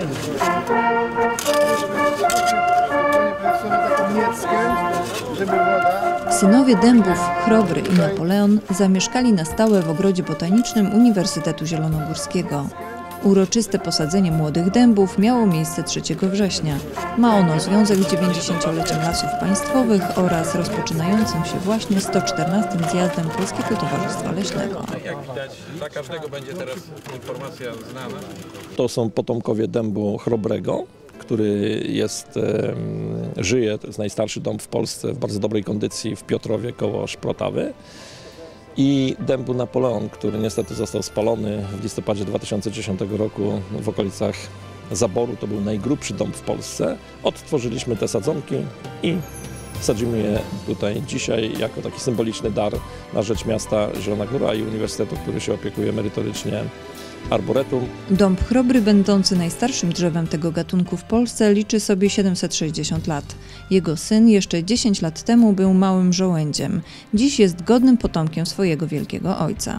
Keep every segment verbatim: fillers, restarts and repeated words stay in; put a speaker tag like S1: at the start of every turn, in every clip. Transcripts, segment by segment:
S1: Synowie dębów Chrobry i Napoleon zamieszkali na stałe w ogrodzie botanicznym Uniwersytetu Zielonogórskiego. Uroczyste posadzenie młodych dębów miało miejsce trzeciego września. Ma ono związek z dziewięćdziesięcioleciem Lasów Państwowych oraz rozpoczynającym się właśnie sto czternastym zjazdem Polskiego Towarzystwa Leśnego.
S2: Jak widać, dla każdego będzie teraz informacja znana.
S3: To są potomkowie dębu chrobrego, który jest, żyje, to jest najstarszy dąb w Polsce w bardzo dobrej kondycji w Piotrowie koło Szprotawy. I dębu Napoleon, który niestety został spalony w listopadzie dwa tysiące dziesiątego roku w okolicach Zaboru. To był najgrubszy dąb w Polsce. Odtworzyliśmy te sadzonki i sadzimy je tutaj dzisiaj jako taki symboliczny dar na rzecz miasta Zielona Góra i Uniwersytetu, który się opiekuje merytorycznie arboretum.
S1: Dąb Chrobry, będący najstarszym drzewem tego gatunku w Polsce, liczy sobie siedemset sześćdziesiąt lat. Jego syn jeszcze dziesięć lat temu był małym żołędziem. Dziś jest godnym potomkiem swojego wielkiego ojca.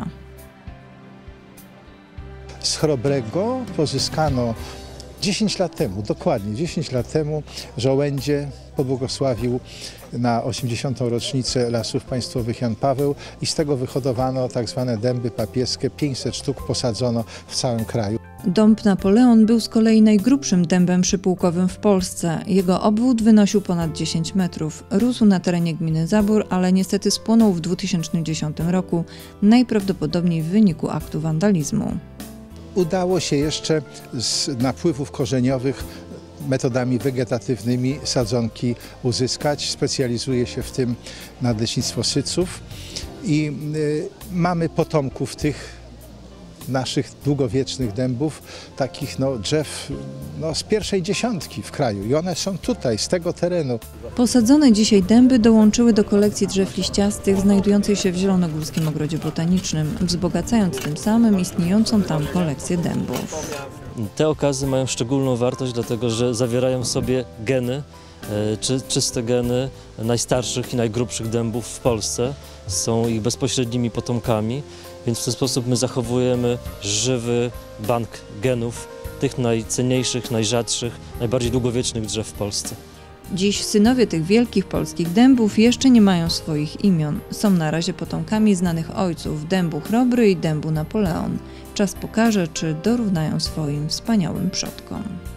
S4: Z Chrobrego pozyskano dziesięć lat temu, dokładnie dziesięć lat temu, żołędzie pobłogosławił na osiemdziesiątą rocznicę Lasów Państwowych Jan Paweł i z tego wyhodowano tak zwane dęby papieskie, pięćset sztuk posadzono w całym kraju.
S1: Dąb Napoleon był z kolei najgrubszym dębem przypółkowym w Polsce. Jego obwód wynosił ponad dziesięć metrów. Rósł na terenie gminy Zabór, ale niestety spłonął w dwa tysiące dziesiątym roku, najprawdopodobniej w wyniku aktu wandalizmu.
S4: Udało się jeszcze z napływów korzeniowych metodami wegetatywnymi sadzonki uzyskać. Specjalizuje się w tym Nadleśnictwo Syców i y, mamy potomków tych naszych długowiecznych dębów, takich no, drzew no, z pierwszej dziesiątki w kraju i one są tutaj, z tego terenu.
S1: Posadzone dzisiaj dęby dołączyły do kolekcji drzew liściastych znajdującej się w Zielonogórskim Ogrodzie Botanicznym, wzbogacając tym samym istniejącą tam kolekcję dębów.
S5: Te okazy mają szczególną wartość, dlatego że zawierają w sobie geny, czy, czyste geny najstarszych i najgrubszych dębów w Polsce. Są ich bezpośrednimi potomkami, więc w ten sposób my zachowujemy żywy bank genów tych najcenniejszych, najrzadszych, najbardziej długowiecznych drzew w Polsce.
S1: Dziś synowie tych wielkich polskich dębów jeszcze nie mają swoich imion. Są na razie potomkami znanych ojców dębu Chrobry i dębu Napoleon. Czas pokaże, czy dorównają swoim wspaniałym przodkom.